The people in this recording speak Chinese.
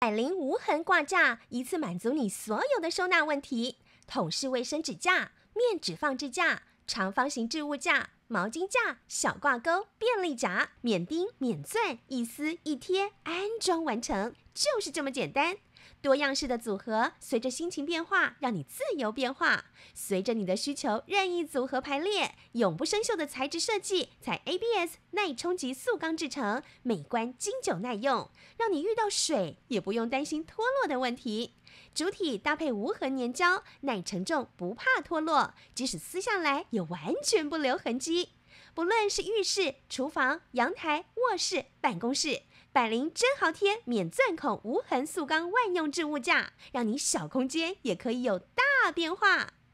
百灵无痕挂架，一次满足你所有的收纳问题。桶式卫生纸架、面纸放置架、长方形置物架、毛巾架、小挂钩、便利夹，免钉免钻，一撕一贴，安装完成，就是这么简单。多样式的组合，随着心情变化，让你自由变化。随着你的需求，任意组合排列。永不生锈的材质设计，采 ABS 耐冲击塑钢制成，美观经久耐用，让你遇到水也不用担心脱落的问题。主体搭配无痕粘胶，耐承重，不怕脱落，即使撕下来也完全不留痕迹。不论是浴室、厨房、阳台、卧室、办公室，百灵真好贴免钻孔无痕塑钢万用置物架，让你小空间也可以有大变化。